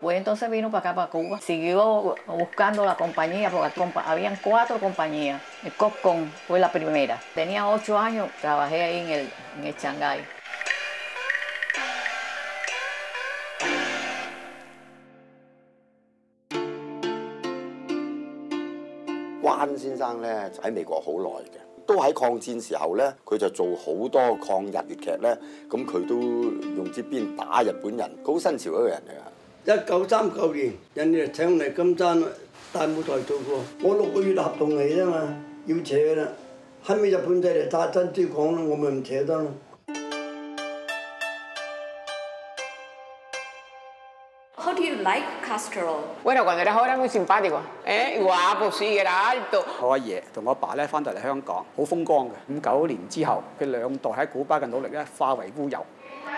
Después entonces vino para acá, para Cuba. Siguió buscando la compañía, porque habían 4 compañías. El Copcom fue la primera. Tenía 8 años, trabajé ahí en el Shanghái. 關先生咧喺美國好耐嘅，都喺抗戰時候咧，佢就做好多抗日粵劇咧，咁佢都用支鞭打日本人，好新潮一個人嚟㗎。 1939年，人哋請嚟金山大舞台做過，我6個月合同嚟啫嘛，要扯啦，後尾日本仔嚟打珍珠港啦，我咪唔扯得咯。 How do you like Castro? Bueno, cuando era joven era muy simpático, guapo, sí, era alto. 我阿爺同我阿爸咧翻到嚟香港，好風光嘅。59年之後，佢2代喺古巴嘅努力咧化為烏有。